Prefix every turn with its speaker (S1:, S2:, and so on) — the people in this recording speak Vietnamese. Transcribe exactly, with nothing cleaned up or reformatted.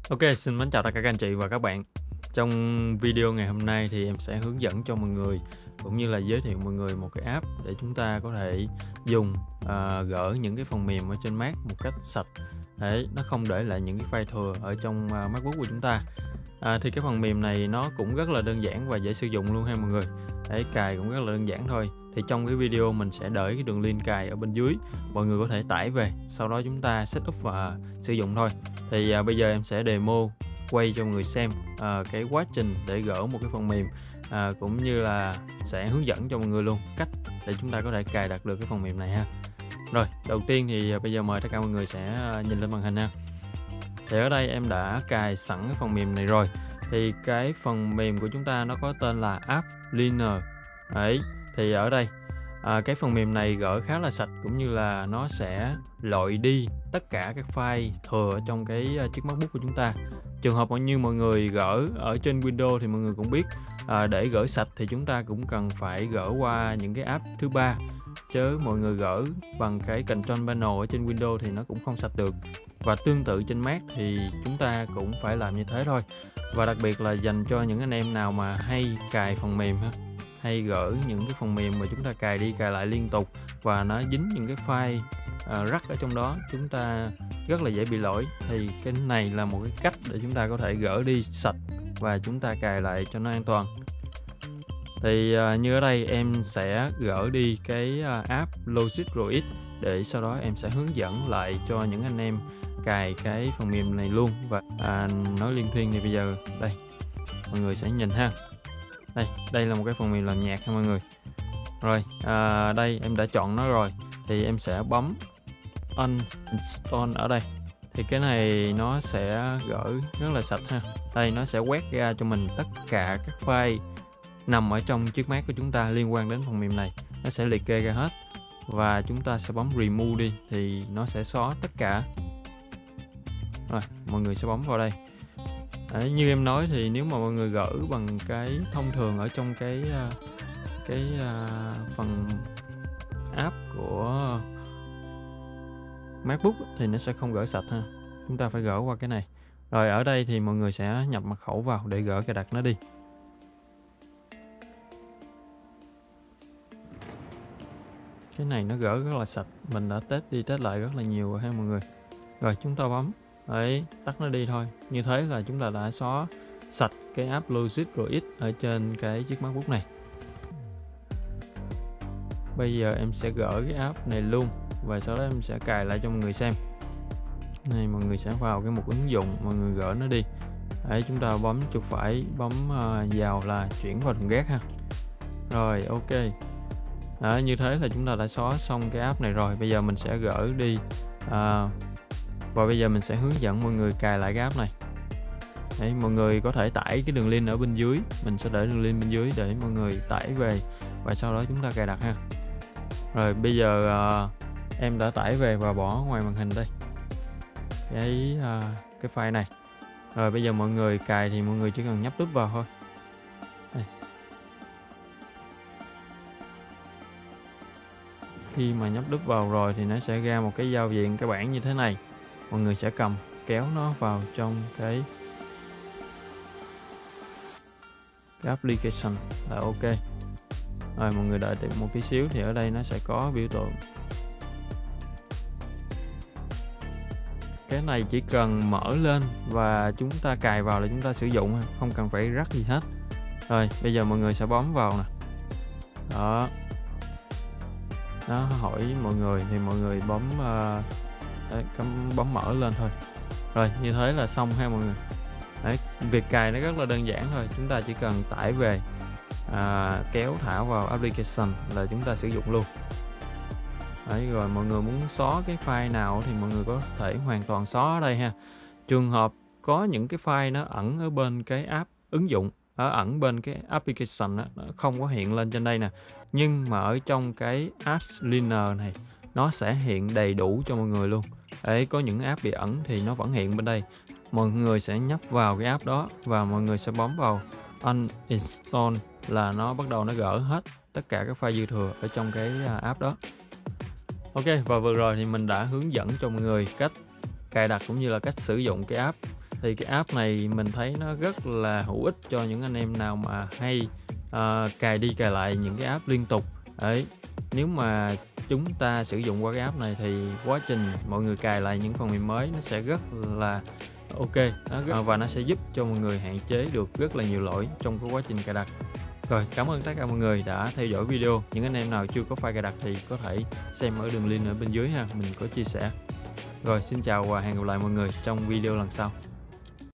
S1: Ok, xin mến chào tất cả các anh chị và các bạn. Trong video ngày hôm nay thì em sẽ hướng dẫn cho mọi người cũng như là giới thiệu mọi người một cái app để chúng ta có thể dùng à, gỡ những cái phần mềm ở trên Mac một cách sạch để nó không để lại những cái file thừa ở trong à, MacBook của chúng ta. À, thì cái phần mềm này nó cũng rất là đơn giản và dễ sử dụng luôn ha mọi người. Để cài cũng rất là đơn giản thôi. Thì trong cái video mình sẽ để cái đường link cài ở bên dưới, mọi người có thể tải về, sau đó chúng ta setup và sử dụng thôi. Thì à, bây giờ em sẽ demo quay cho mọi người xem à, cái quá trình để gỡ một cái phần mềm, à, cũng như là sẽ hướng dẫn cho mọi người luôn cách để chúng ta có thể cài đặt được cái phần mềm này ha. Rồi, đầu tiên thì à, bây giờ mời tất cả mọi người sẽ à, nhìn lên màn hình ha. Thì ở đây em đã cài sẵn cái phần mềm này rồi. Thì cái phần mềm của chúng ta nó có tên là App Cleaner. Đấy, thì ở đây à, cái phần mềm này gỡ khá là sạch, cũng như là nó sẽ loại đi tất cả các file thừa ở trong cái uh, chiếc MacBook của chúng ta. Trường hợp như mọi người gỡ ở trên Windows thì mọi người cũng biết, à, để gỡ sạch thì chúng ta cũng cần phải gỡ qua những cái app thứ ba, chứ mọi người gỡ bằng cái Control Panel ở trên Windows thì nó cũng không sạch được. Và tương tự trên Mac thì chúng ta cũng phải làm như thế thôi. Và đặc biệt là dành cho những anh em nào mà hay cài phần mềm ha, hay gỡ những cái phần mềm mà chúng ta cài đi cài lại liên tục và nó dính những cái file uh, rắc ở trong đó, chúng ta rất là dễ bị lỗi. Thì cái này là một cái cách để chúng ta có thể gỡ đi sạch và chúng ta cài lại cho nó an toàn. Thì uh, như ở đây em sẽ gỡ đi cái uh, app Logic rờ ích để sau đó em sẽ hướng dẫn lại cho những anh em cài cái phần mềm này luôn. Và à, nói liên thuyên thì bây giờ đây mọi người sẽ nhìn ha. Đây, đây là một cái phần mềm làm nhạc ha mọi người. Rồi, à, đây em đã chọn nó rồi. Thì em sẽ bấm Uninstall ở đây. Thì cái này nó sẽ gỡ rất là sạch ha. Đây, nó sẽ quét ra cho mình tất cả các file nằm ở trong chiếc Mac của chúng ta liên quan đến phần mềm này. Nó sẽ liệt kê ra hết. Và chúng ta sẽ bấm Remove đi thì nó sẽ xóa tất cả. Rồi, mọi người sẽ bấm vào đây. Đấy, như em nói thì nếu mà mọi người gỡ bằng cái thông thường ở trong cái cái uh, phần app của MacBook thì nó sẽ không gỡ sạch ha. Chúng ta phải gỡ qua cái này. Rồi ở đây thì mọi người sẽ nhập mật khẩu vào để gỡ cài đặt nó đi. Cái này nó gỡ rất là sạch. Mình đã test đi test lại rất là nhiều rồi ha mọi người. Rồi chúng ta bấm. Đấy, tắt nó đi thôi. Như thế là chúng ta đã xóa sạch cái app Logic rờ ích ở trên cái chiếc MacBook này. Bây giờ em sẽ gỡ cái app này luôn và sau đó em sẽ cài lại cho mọi người xem. Này, mọi người sẽ vào cái mục ứng dụng, mọi người gỡ nó đi. Đấy, chúng ta bấm chuột phải, bấm uh, vào là chuyển vào thùng rác ha. Rồi, ok. Đó, như thế là chúng ta đã xóa xong cái app này rồi. Bây giờ mình sẽ gỡ đi. Uh, Và bây giờ mình sẽ hướng dẫn mọi người cài lại cái app này. Đấy, mọi người có thể tải cái đường link ở bên dưới. Mình sẽ để đường link bên dưới để mọi người tải về và sau đó chúng ta cài đặt ha. Rồi bây giờ uh, em đã tải về và bỏ ngoài màn hình đây cái, uh, cái file này. Rồi bây giờ mọi người cài thì mọi người chỉ cần nhấp nút vào thôi. Đây. Khi mà nhấp nút vào rồi thì nó sẽ ra một cái giao diện cái bảng như thế này. Mọi người sẽ cầm kéo nó vào trong cái, cái application là ok. Rồi mọi người đợi một tí xíu thì ở đây nó sẽ có biểu tượng. Cái này chỉ cần mở lên và chúng ta cài vào là chúng ta sử dụng, không cần phải rắc gì hết. Rồi bây giờ mọi người sẽ bấm vào nè. Đó. Nó hỏi mọi người thì mọi người bấm uh, Đấy, bấm mở lên thôi. Rồi như thế là xong ha mọi người. Đấy, việc cài nó rất là đơn giản thôi. Chúng ta chỉ cần tải về, à, kéo thả vào application là chúng ta sử dụng luôn. Đấy, rồi mọi người muốn xóa cái file nào thì mọi người có thể hoàn toàn xóa ở đây ha. Trường hợp có những cái file nó ẩn ở bên cái app ứng dụng, ở ẩn bên cái application đó, nó không có hiện lên trên đây nè, nhưng mà ở trong cái app cleaner này nó sẽ hiện đầy đủ cho mọi người luôn. Đấy, có những app bị ẩn thì nó vẫn hiện bên đây. Mọi người sẽ nhấp vào cái app đó và mọi người sẽ bấm vào Uninstall là nó bắt đầu nó gỡ hết tất cả các file dư thừa ở trong cái app đó. Ok, và vừa rồi thì mình đã hướng dẫn cho mọi người cách cài đặt cũng như là cách sử dụng cái app. Thì cái app này mình thấy nó rất là hữu ích cho những anh em nào mà hay, ờ, cài đi cài lại những cái app liên tục. Đấy, nếu mà chúng ta sử dụng qua cái app này thì quá trình mọi người cài lại những phần mềm mới nó sẽ rất là ok, nó rất, và nó sẽ giúp cho mọi người hạn chế được rất là nhiều lỗi trong cái quá trình cài đặt. Rồi, cảm ơn tất cả mọi người đã theo dõi video. Những anh em nào chưa có file cài đặt thì có thể xem ở đường link ở bên dưới ha, mình có chia sẻ. Rồi, xin chào và hẹn gặp lại mọi người trong video lần sau.